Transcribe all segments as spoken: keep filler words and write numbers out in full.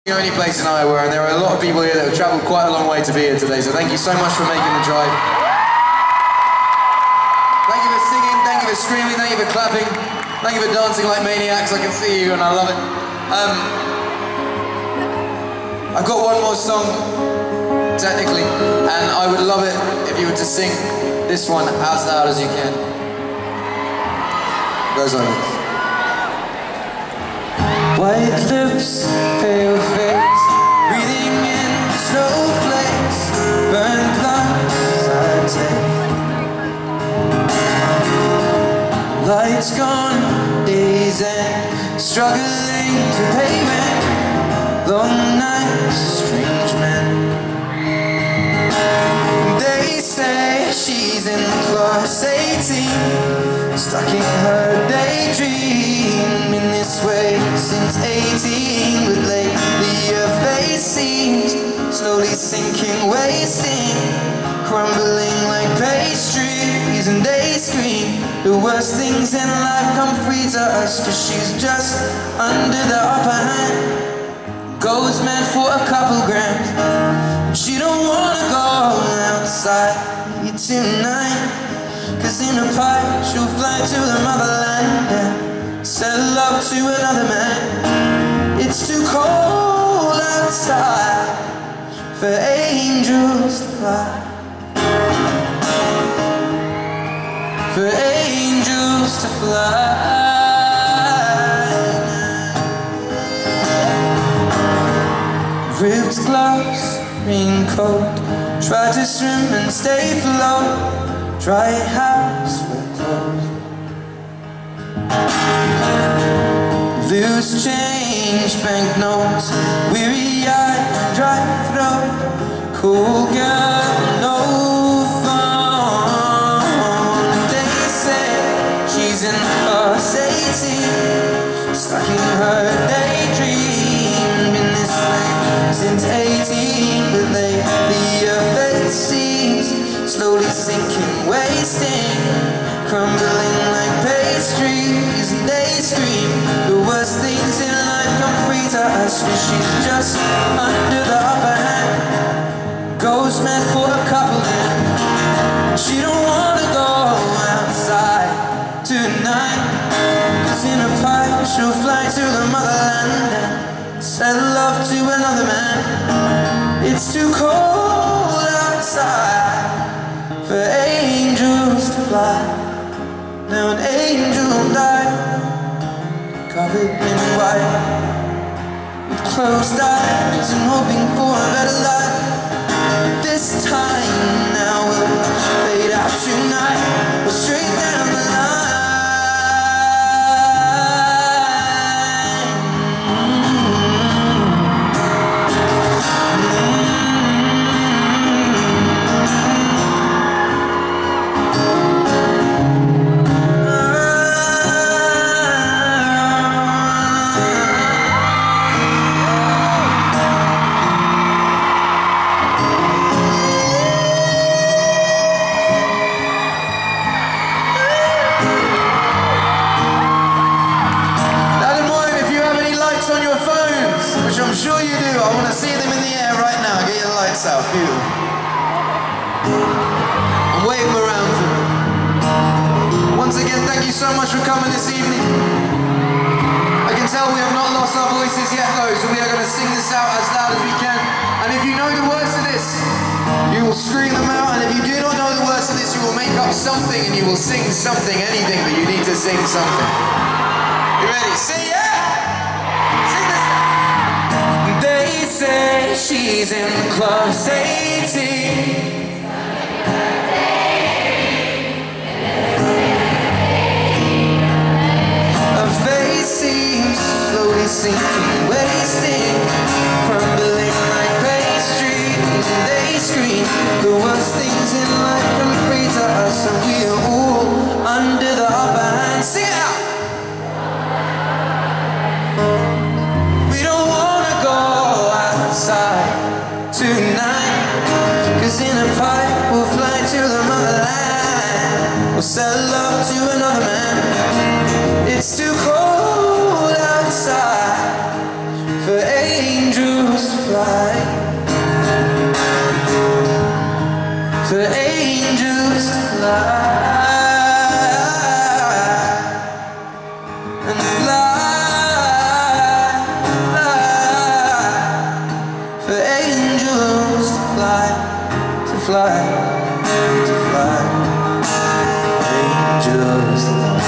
The only place in Iowa, and there are a lot of people here that have travelled quite a long way to be here today, so thank you so much for making the drive. Thank you for singing, thank you for screaming, thank you for clapping, thank you for dancing like maniacs. I can see you and I love it. Um, I've got one more song, technically, and I would love it if you were to sing this one as loud as you can. It goes on this. White lips, pale face, breathing in snowflakes, burned lungs I take. Lights gone, days end, struggling to pay rent, long nights, strange men. They say she's in class eighteen, stuck in her daydream, in this way since eighteen, but lately her face seems slowly sinking, wasting, crumbling like pastries, and they scream the worst things in life come free to us, cause she's just under the upper hand, goes mad for a couple grams. She don't wanna go outside tonight, cause in a pipe she'll fly to the motherland and sell love to another man. It's too cold outside for angels to fly, for angels to fly. Ripped gloves, raincoat, try to swim and stay afloat, dry house we're closed. Loose change, banknotes, weary-eyed, dry throat, cool girl, no phone. They say she's in class eighteen, stuck in her daydream, in this way since eighteen, but lately her face seems slowly sinking, wasting, crumbling like pastries, and they scream the worst things in life come free to us, cause she's just under the upper hand, goes mad for a couple men. She don't wanna go outside tonight, cause in a pipe she'll fly to the motherland and sell love to another man. It's too cold outside for angels to fly. Now an angel died, covered in white, with closed eyes and hoping for a better life. This time now we'll fade out tonight, we're straight down the line. I'm sure you do. I want to see them in the air right now. Get your lights out. Beautiful. And wave them around for me. Once again, thank you so much for coming this evening. I can tell we have not lost our voices yet though, so we are going to sing this out as loud as we can. And if you know the words to this, you will scream them out. And if you do not know the words to this, you will make up something and you will sing something, anything, but you need to sing something. You ready? Sing, yeah! They say she's in class eighteen, her face seems slowly sinking, wasting, crumbling like pastries, and they scream the worst things in life come free to us, and we are all under the upper hand. Sing it out! Tonight, cause in a pipe we'll fly to the motherland, we'll sell love to another man. It's too cold outside for angels angels fly, for angels to fly and fly, fly, for angels to fly, to fly, to fly, angels to fly.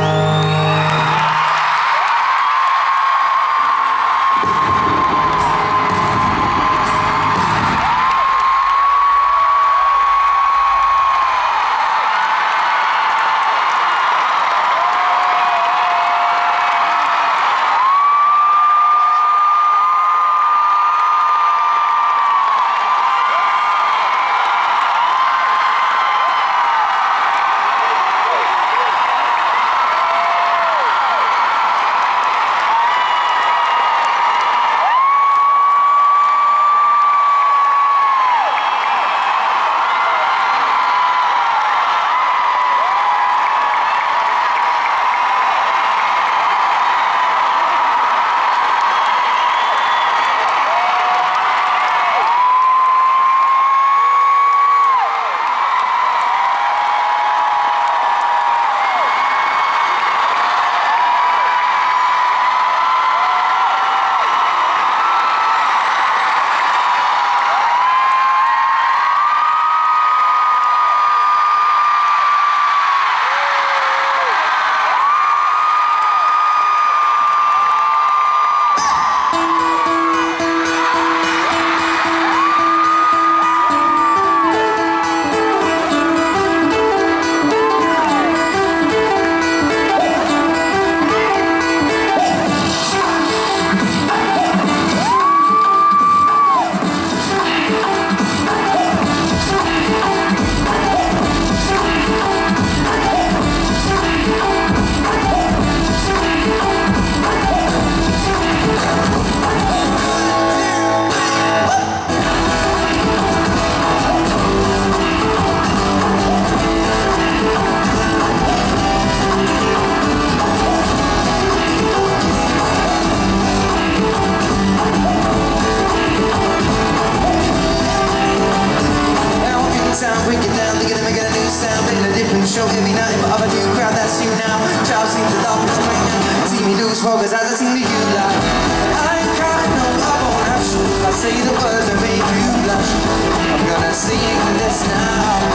Show every night, but of a new crowd, that's you now. Child seems to love me right now. See me lose focus as I sing to you like I ain't crying, no, I won't have to. I say the words that make you blush. I'm gonna sing this now.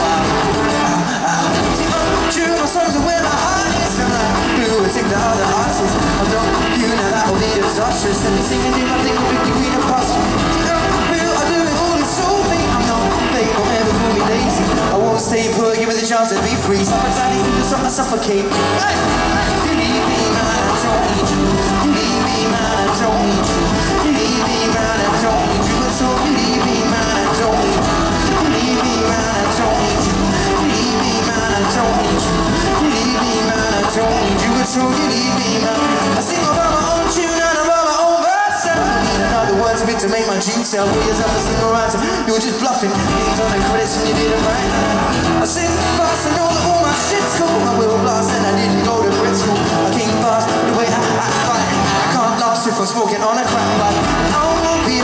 See, I'm true, my songs are where my heart is. I'm like blue, I sing to other artists. I'm not you, now that will be disastrous. Let me sing and do my thing with the queen of pasta. See, I'm real, I do it all, it's so me. I'm not fake, don't ever call me lazy. I won't stay put, give me the chance to be free. Sometimes I need to stop, I suffocate. Hey! You need me, man, I don't need you. You need me, man, I don't need you. You need me, man, I don't need you. It's all you need me, man, I don't need you. You need me, man, I don't need you. You need me, man, I don't need you. You need me, man, I don't need you. It's all you need me, man. I sing about my own tune and I write my own verse. I need another word to bit to make my dreams sell. We as ever single writer, you were just bluffing. Games on the credits and you did it right. I sing fast, I know that all my shit's cool. I will blast and I didn't go to Brit school. I came fast the way I act like I can't last if I'm smoking on a crack pipe. I won't be